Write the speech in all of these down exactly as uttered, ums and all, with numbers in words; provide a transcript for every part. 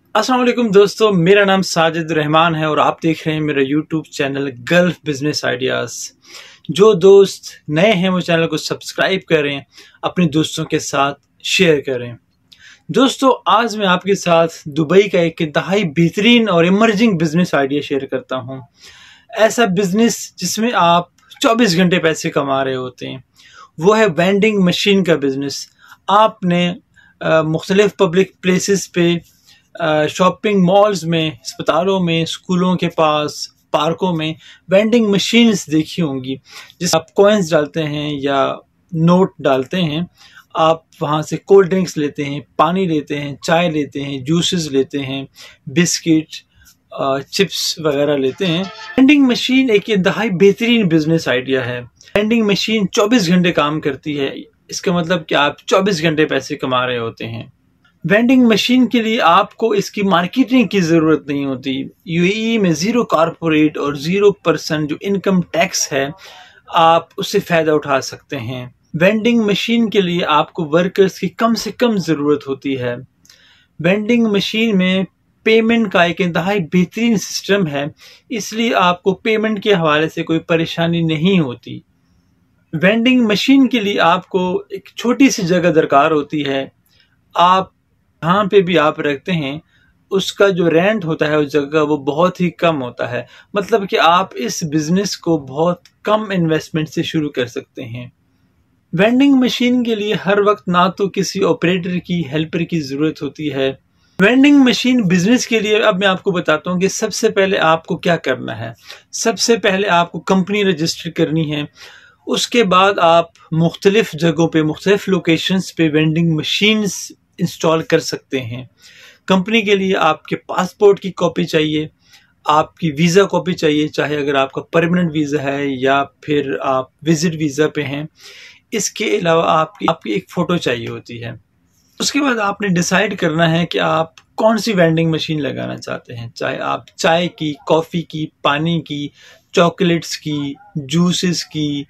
अस्सलाम वालेकुम दोस्तों, मेरा नाम साजिद रहमान है और आप देख रहे हैं मेरा YouTube channel Gulf business ideas. जो दोस्त नए हैं वो चैनल को सब्सक्राइब करें, अपने दोस्तों के साथ शेयर करें। दोस्तों, आज मैं आपके साथ दुबई का एक इंतहाई बेहतरीन और इमर्जिंग बिजनेस आइडिया शेयर करता हूँ। ऐसा बिजनेस जिसमें आप चौबीस घंटे पैसे कमा रहे होते हैं, वो है वेंडिंग मशीन का बिजनेस। आपने मुख्तलिफ पब्लिक प्लेसेस पे, शॉपिंग मॉल्स में, अस्पतालों में, स्कूलों के पास, पार्कों में वेंडिंग मशीन्स देखी होंगी, जिस आप कॉइन्स डालते हैं या नोट डालते हैं। आप वहाँ से कोल्ड ड्रिंक्स लेते हैं, पानी लेते हैं, चाय लेते हैं, जूसेस लेते हैं, बिस्किट, चिप्स वगैरह लेते हैं। वेंडिंग मशीन एक इंतहाई बेहतरीन बिजनेस आइडिया है। वेंडिंग मशीन चौबीस घंटे काम करती है, इसका मतलब कि आप चौबीस घंटे पैसे कमा रहे होते हैं। वेंडिंग मशीन के लिए आपको इसकी मार्केटिंग की ज़रूरत नहीं होती। यूएई में ज़ीरो कॉर्पोरेट और ज़ीरो परसेंट जो इनकम टैक्स है, आप उससे फ़ायदा उठा सकते हैं। वेंडिंग मशीन के लिए आपको वर्कर्स की कम से कम ज़रूरत होती है। वेंडिंग मशीन में पेमेंट का एक इंतहाई बेहतरीन सिस्टम है, इसलिए आपको पेमेंट के हवाले से कोई परेशानी नहीं होती। वेंडिंग मशीन के लिए आपको एक छोटी सी जगह दरकार होती है। आप जहाँ पे भी आप रखते हैं, उसका जो रेंट होता है उस जगह वो बहुत ही कम होता है। मतलब कि आप इस बिजनेस को बहुत कम इन्वेस्टमेंट से शुरू कर सकते हैं। वेंडिंग मशीन के लिए हर वक्त ना तो किसी ऑपरेटर की, हेल्पर की ज़रूरत होती है। वेंडिंग मशीन बिजनेस के लिए अब मैं आपको बताता हूँ कि सबसे पहले आपको क्या करना है। सबसे पहले आपको कंपनी रजिस्टर करनी है। उसके बाद आप मुख्तलिफ जगहों पे, मुख्तलिफ लोकेशंस पे वेंडिंग मशीन्स इंस्टॉल कर सकते हैं। कंपनी के लिए आपके पासपोर्ट की कॉपी चाहिए, आपकी वीज़ा कॉपी चाहिए, चाहे अगर आपका परमानेंट वीज़ा है या फिर आप विजिट वीज़ा पे हैं। इसके अलावा आपकी आपकी एक फ़ोटो चाहिए होती है। उसके बाद आपने डिसाइड करना है कि आप कौन सी वेंडिंग मशीन लगाना चाहते हैं, चाहे आप चाय की, कॉफ़ी की, पानी की, चॉकलेट्स की, जूसेस की,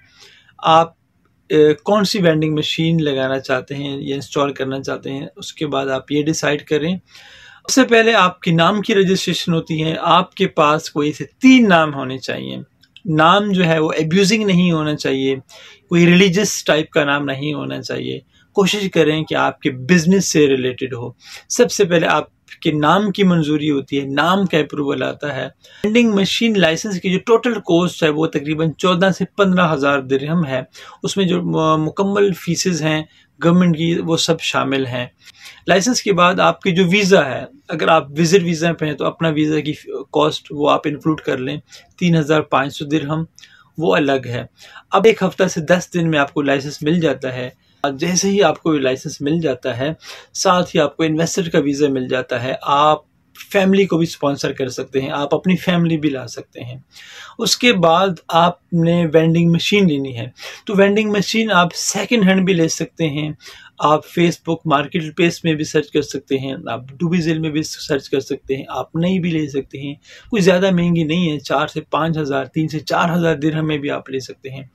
आप Uh, कौन सी वेंडिंग मशीन लगाना चाहते हैं या इंस्टॉल करना चाहते हैं। उसके बाद आप ये डिसाइड करें। सबसे पहले आपके नाम की रजिस्ट्रेशन होती है। आपके पास कोई से तीन नाम होने चाहिए। नाम जो है वो एब्यूजिंग नहीं होना चाहिए, कोई रिलीजियस टाइप का नाम नहीं होना चाहिए। कोशिश करें कि आपके बिजनेस से रिलेटेड हो। सबसे पहले आपके नाम की मंजूरी होती है, नाम का अप्रूवल आता है। वेंडिंग मशीन लाइसेंस की जो टोटल कॉस्ट है वो तकरीबन चौदह से पंद्रह हज़ार दिरहम है। उसमें जो मुकम्मल फीसेस हैं गवर्नमेंट की, वो सब शामिल हैं। लाइसेंस के बाद आपकी जो वीज़ा है, अगर आप विजिट वीज़ा पे हैं तो अपना वीज़ा की कॉस्ट वो आप इंक्लूड कर लें, तीन हज़ार पाँच सौ दिरहम, वो अलग है। अब एक हफ्ता से दस दिन में आपको लाइसेंस मिल जाता है। जैसे ही आपको लाइसेंस मिल जाता है, साथ ही आपको इन्वेस्टर का वीज़ा मिल जाता है। आप फैमिली को भी स्पॉन्सर कर सकते हैं, आप अपनी फैमिली भी ला सकते हैं। उसके बाद आपने वेंडिंग मशीन लेनी है, तो वेंडिंग मशीन आप सेकंड हैंड भी ले सकते हैं। आप फेसबुक मार्केट प्लेस में भी सर्च कर सकते हैं, आप डुबीजिल में भी सर्च कर सकते हैं, आप नई भी ले सकते हैं। कोई ज़्यादा महंगी नहीं है, चार से पाँच हज़ार, तीन से चार हज़ार दिरहम में भी आप ले सकते हैं।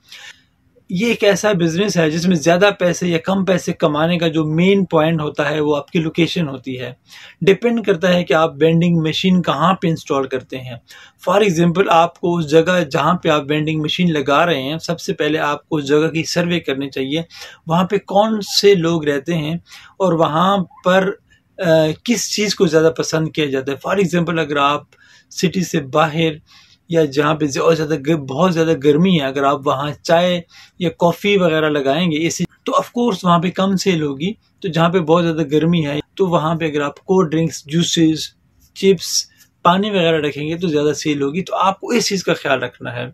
ये एक ऐसा बिजनेस है जिसमें ज़्यादा पैसे या कम पैसे कमाने का जो मेन पॉइंट होता है वो आपकी लोकेशन होती है। डिपेंड करता है कि आप वेंडिंग मशीन कहाँ पे इंस्टॉल करते हैं। फॉर एग्जांपल, आपको उस जगह जहाँ पे आप वेंडिंग मशीन लगा रहे हैं, सबसे पहले आपको उस जगह की सर्वे करनी चाहिए। वहाँ पे कौन से लोग रहते हैं और वहाँ पर आ, किस चीज़ को ज़्यादा पसंद किया जाता है। फॉर एग्जाम्पल, अगर आप सिटी से बाहर या जहाँ पे ज़्यादा बहुत ज़्यादा गर्मी है, अगर आप वहाँ चाय या कॉफ़ी वगैरह लगाएंगे इसी, तो ऑफ कोर्स वहाँ पे कम सेल होगी। तो जहाँ पे बहुत ज़्यादा गर्मी है, तो वहाँ पे अगर आप कोल्ड ड्रिंक्स, जूसेस, चिप्स, पानी वगैरह रखेंगे तो ज़्यादा सेल होगी। तो आपको इस चीज़ का ख्याल रखना है।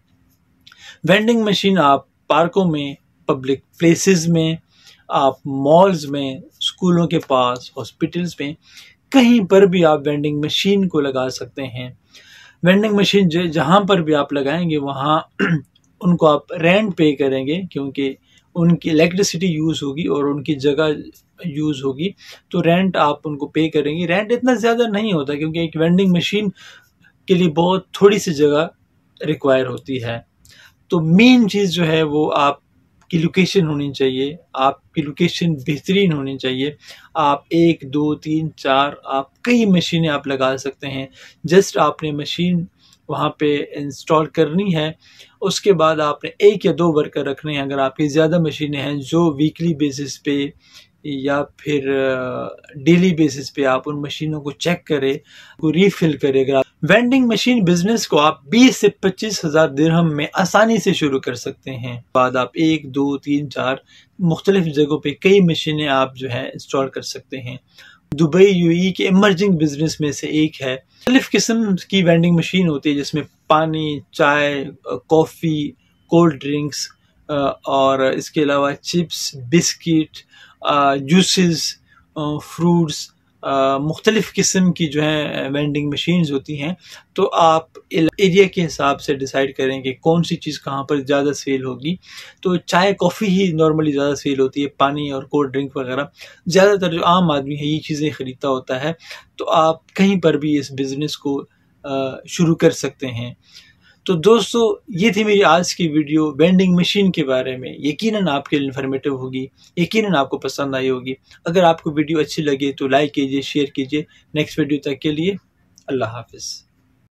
वेंडिंग मशीन आप पार्कों में, पब्लिक प्लेसेस में, आप मॉल्स में, स्कूलों के पास, हॉस्पिटल्स में, कहीं पर भी आप वेंडिंग मशीन को लगा सकते हैं। वेंडिंग मशीन जहाँ पर भी आप लगाएंगे वहाँ उनको आप रेंट पे करेंगे, क्योंकि उनकी इलेक्ट्रिसिटी यूज़ होगी और उनकी जगह यूज़ होगी, तो रेंट आप उनको पे करेंगे। रेंट इतना ज़्यादा नहीं होता क्योंकि एक वेंडिंग मशीन के लिए बहुत थोड़ी सी जगह रिक्वायर होती है। तो मेन चीज़ जो है वो आप की लोकेशन होनी चाहिए, आपकी लोकेशन बेहतरीन होनी चाहिए। आप एक दो तीन चार आप कई मशीनें आप लगा सकते हैं। जस्ट आपने मशीन वहाँ पे इंस्टॉल करनी है, उसके बाद आपने एक या दो वर्कर रखने हैं। अगर आपकी ज़्यादा मशीनें हैं जो वीकली बेसिस पे या फिर डेली बेसिस पे आप उन मशीनों को चेक करें, को रीफिल करें। अगर आप वेंडिंग मशीन बिजनेस को आप बीस से पच्चीस हजार दिरहम में आसानी से शुरू कर सकते हैं। बाद आप एक दो तीन चार मुख्तलिफ जगहों पे कई मशीनें आप जो है इंस्टॉल कर सकते हैं। दुबई यूएई के इमर्जिंग बिजनेस में से एक है। मुख्तलिफ किस्म की वेंडिंग मशीन होती है जिसमें पानी, चाय, कॉफ़ी, कोल्ड ड्रिंक्स और इसके अलावा चिप्स, बिस्किट, जूसेस, फ्रूट्स, मुख्तलिफ किस्म की जो है वेंडिंग मशीन्स होती हैं। तो आप एरिया के हिसाब से डिसाइड करें कि कौन सी चीज़ कहाँ पर ज़्यादा सेल होगी। तो चाय कॉफ़ी ही नॉर्मली ज़्यादा सेल होती है, पानी और कोल्ड ड्रिंक वगैरह ज़्यादातर जो आम आदमी है ये चीज़ें ख़रीदता होता है। तो आप कहीं पर भी इस बिज़नेस को शुरू कर सकते हैं। तो दोस्तों, ये थी मेरी आज की वीडियो वेंडिंग मशीन के बारे में। यकीनन आपके लिए इन्फॉर्मेटिव होगी, यकीनन आपको पसंद आई होगी। अगर आपको वीडियो अच्छी लगे तो लाइक कीजिए, शेयर कीजिए। नेक्स्ट वीडियो तक के लिए अल्लाह हाफ़िज़।